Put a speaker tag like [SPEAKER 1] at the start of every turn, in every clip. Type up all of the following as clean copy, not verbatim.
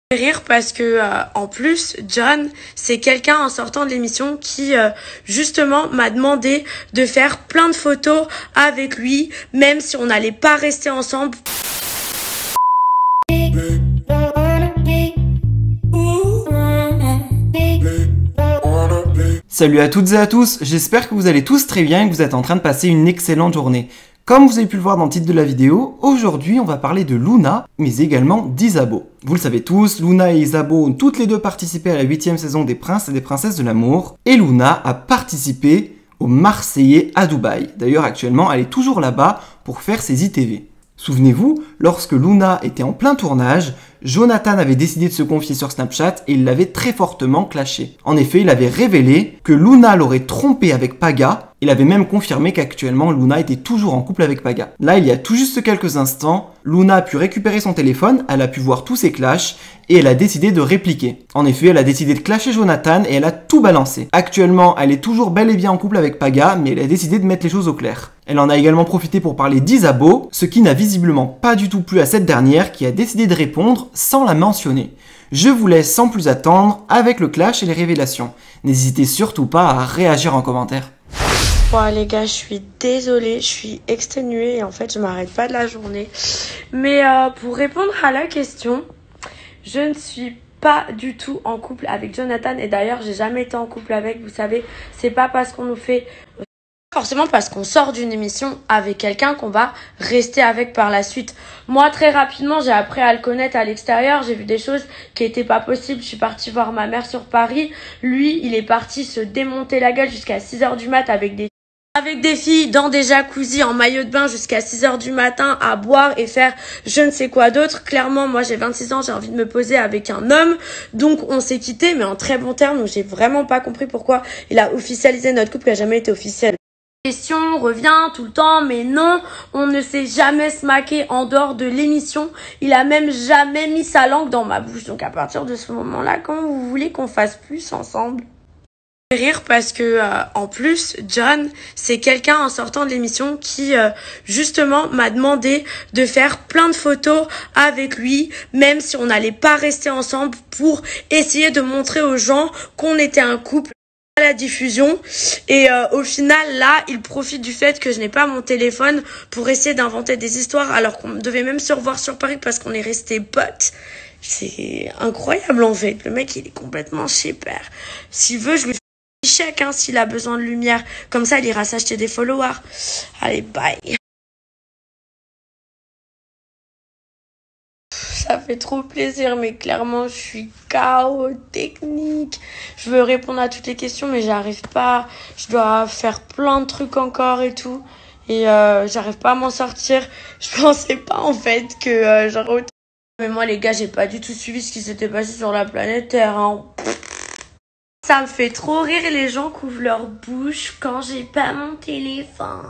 [SPEAKER 1] Rire parce que en plus John c'est quelqu'un en sortant de l'émission qui justement m'a demandé de faire plein de photos avec lui même si on n'allait pas rester ensemble.
[SPEAKER 2] Salut à toutes et à tous, j'espère que vous allez tous très bien et que vous êtes en train de passer une excellente journée. Comme vous avez pu le voir dans le titre de la vidéo, aujourd'hui on va parler de Luna, mais également d'Isabeau. Vous le savez tous, Luna et Isabeau ont toutes les deux participé à la 8e saison des Princes et des Princesses de l'amour, et Luna a participé au Marseillais à Dubaï. D'ailleurs actuellement elle est toujours là-bas pour faire ses ITV. Souvenez-vous, lorsque Luna était en plein tournage, Jonathan avait décidé de se confier sur Snapchat et il l'avait très fortement clashé. En effet, il avait révélé que Luna l'aurait trompé avec Paga. Il avait même confirmé qu'actuellement Luna était toujours en couple avec Paga. Là, il y a tout juste quelques instants, Luna a pu récupérer son téléphone, elle a pu voir tous ses clashs et elle a décidé de répliquer. En effet, elle a décidé de clasher Jonathan et elle a tout balancé. Actuellement, elle est toujours bel et bien en couple avec Paga, mais elle a décidé de mettre les choses au clair. Elle en a également profité pour parler d'Isabeau, ce qui n'a visiblement pas du tout plu à cette dernière qui a décidé de répondre sans la mentionner. Je vous laisse sans plus attendre avec le clash et les révélations. N'hésitez surtout pas à réagir en commentaire.
[SPEAKER 1] Bon les gars, je suis désolée, je suis exténuée et en fait je m'arrête pas de la journée. Mais pour répondre à la question, je ne suis pas du tout en couple avec Jonathan et d'ailleurs j'ai jamais été en couple avec, vous savez, c'est pas parce qu'on nous fait... forcément parce qu'on sort d'une émission avec quelqu'un qu'on va rester avec par la suite. Moi, très rapidement, j'ai appris à le connaître à l'extérieur. J'ai vu des choses qui étaient pas possibles. Je suis partie voir ma mère sur Paris. Lui, il est parti se démonter la gueule jusqu'à 6h du mat avec des filles dans des jacuzzis en maillot de bain jusqu'à 6h du matin à boire et faire je ne sais quoi d'autre. Clairement, moi j'ai 26 ans, j'ai envie de me poser avec un homme. Donc on s'est quitté mais en très bons termes. Donc j'ai vraiment pas compris pourquoi il a officialisé notre couple qui a jamais été officiel. Question revient tout le temps, mais non, on ne s'est jamais smaqué en dehors de l'émission. Il a même jamais mis sa langue dans ma bouche. Donc à partir de ce moment-là, comment vous voulez qu'on fasse plus ensemble? Rire parce que en plus John c'est quelqu'un en sortant de l'émission qui justement m'a demandé de faire plein de photos avec lui même si on n'allait pas rester ensemble pour essayer de montrer aux gens qu'on était un couple à la diffusion et au final là il profite du fait que je n'ai pas mon téléphone pour essayer d'inventer des histoires alors qu'on devait même se revoir sur Paris parce qu'on est restés potes. C'est incroyable en fait, le mec il est complètement super. S'il veut je lui chèque hein, s'il a besoin de lumière. Comme ça, il ira s'acheter des followers. Allez, bye. Ça fait trop plaisir, mais clairement, je suis KO technique. Je veux répondre à toutes les questions, mais j'arrive pas. Je dois faire plein de trucs encore et tout. Et j'arrive pas à m'en sortir. Je pensais pas, en fait, que j'aurais autant... Mais moi, les gars, j'ai pas du tout suivi ce qui s'était passé sur la planète Terre, hein. Ça me fait trop rire les gens qui ouvrent leur bouche quand j'ai pas mon téléphone.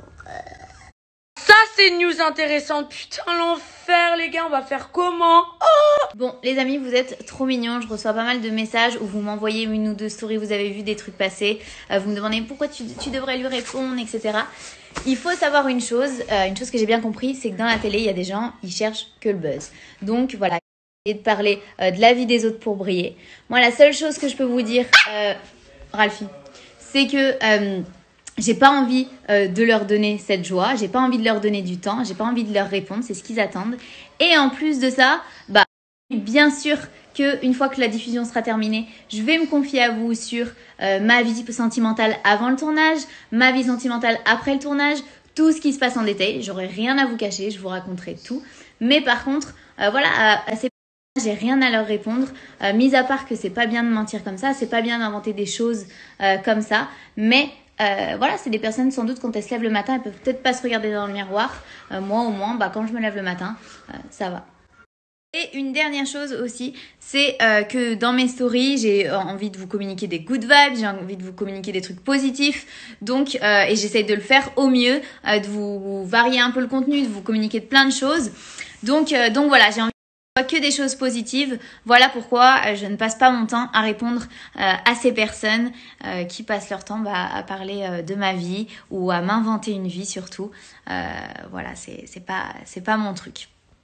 [SPEAKER 1] Ça c'est une news intéressante. Putain l'enfer les gars, on va faire comment?
[SPEAKER 3] Bon les amis, vous êtes trop mignons, je reçois pas mal de messages où vous m'envoyez une ou deux stories, vous avez vu des trucs passer, vous me demandez pourquoi tu devrais lui répondre, etc. Il faut savoir une chose que j'ai bien compris, c'est que dans la télé, il y a des gens, ils cherchent que le buzz. Donc voilà, et de parler de la vie des autres pour briller. Moi, la seule chose que je peux vous dire, Ralphie, c'est que j'ai pas envie de leur donner cette joie, j'ai pas envie de leur donner du temps, j'ai pas envie de leur répondre, c'est ce qu'ils attendent. Et en plus de ça, bah bien sûr qu'une fois que la diffusion sera terminée, je vais me confier à vous sur ma vie sentimentale avant le tournage, ma vie sentimentale après le tournage, tout ce qui se passe en détail. J'aurai rien à vous cacher, je vous raconterai tout. Mais par contre, voilà, à ces j'ai rien à leur répondre, mis à part que c'est pas bien de mentir comme ça, c'est pas bien d'inventer des choses comme ça, mais voilà, c'est des personnes sans doute quand elles se lèvent le matin, elles peuvent peut-être pas se regarder dans le miroir. Moi au moins, bah, quand je me lève le matin, ça va. Et une dernière chose aussi, c'est que dans mes stories, j'ai envie de vous communiquer des good vibes, j'ai envie de vous communiquer des trucs positifs, donc et j'essaye de le faire au mieux, de vous varier un peu le contenu, de vous communiquer de plein de choses. Donc voilà, j'ai envie que des choses positives. Voilà pourquoi je ne passe pas mon temps à répondre à ces personnes qui passent leur temps à parler de ma vie ou à m'inventer une vie surtout. Voilà, c'est pas mon truc.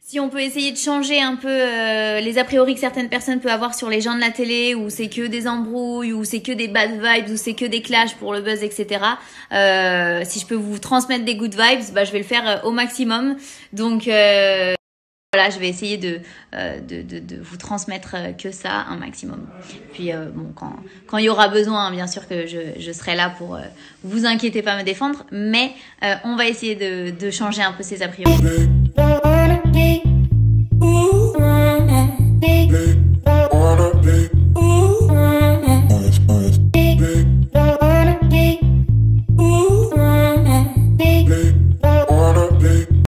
[SPEAKER 3] Si on peut essayer de changer un peu les a priori que certaines personnes peuvent avoir sur les gens de la télé, où c'est que des embrouilles, où c'est que des bad vibes, où c'est que des clashs pour le buzz, etc. Si je peux vous transmettre des good vibes, bah, je vais le faire au maximum. Donc voilà, je vais essayer de vous transmettre que ça un maximum. Puis bon, quand il y aura besoin, bien sûr que je serai là pour vous inquiétez pas me défendre, mais on va essayer de changer un peu ces a priori.